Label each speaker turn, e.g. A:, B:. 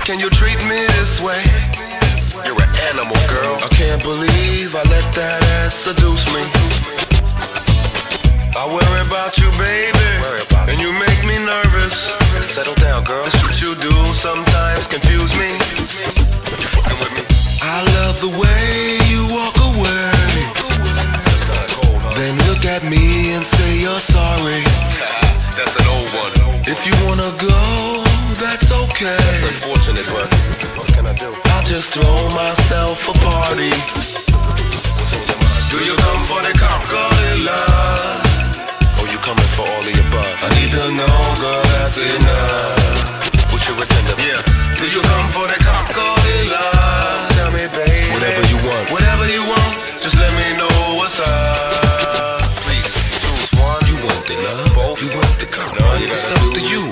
A: can you treat me this way?
B: You're an animal, girl.
A: I can't believe I let that ass seduce me. I worry about you, baby, and you make me nervous.
B: Settle down, girl.
A: The shit you do sometimes confuse me.
B: You fucking with me?
A: I love the way you walk away,
B: That's kinda cold, huh?
A: then look at me and say you're sorry.
B: That's an old one.
A: If you wanna go, that's okay.
B: That's unfortunate, but what can I do?
A: I'll just throw myself a party.
B: What's in your mind?
A: Do you come for the cop gorilla?
B: Oh, you coming for all the above?
A: I need to know, girl, that's enough.
B: What's your agenda?
A: Yeah. Do you come for the cop gorilla? Tell me, baby.
B: Whatever you want.
A: Whatever you want, just let me know what's up.
B: Please choose one.
A: You want the love?
B: Both.
A: You want the cop?
B: No, you
A: It's
B: gotta
A: up to you.